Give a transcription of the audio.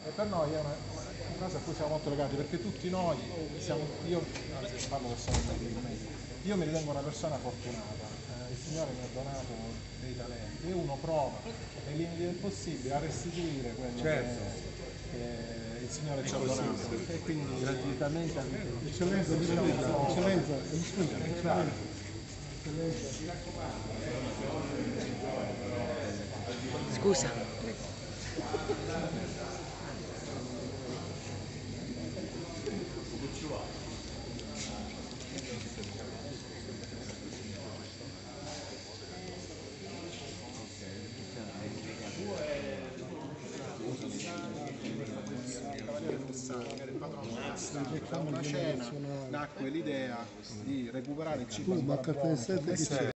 E per noi è una cosa a cui siamo molto legati, perché tutti noi siamo, io anzi, parlo personalmente di me, io mi ritengo una persona fortunata, il Signore mi ha donato dei talenti e uno prova nei limiti del possibile a restituire quello che il Signore ci ha donato e quindi gratuitamente a vita. Eccellenza, eccellenza, eccellenza. Scusa. Da una cena nacque l'idea di recuperare il cibo.